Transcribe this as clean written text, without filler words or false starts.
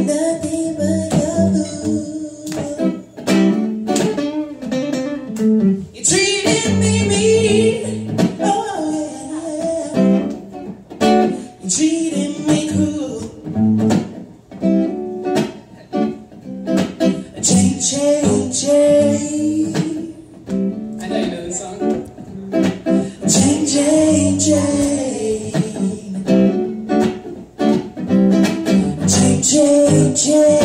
nothing but your food. You treated me mean, oh yeah. You treated me cruel. Change. I know you know this song. Change. Change.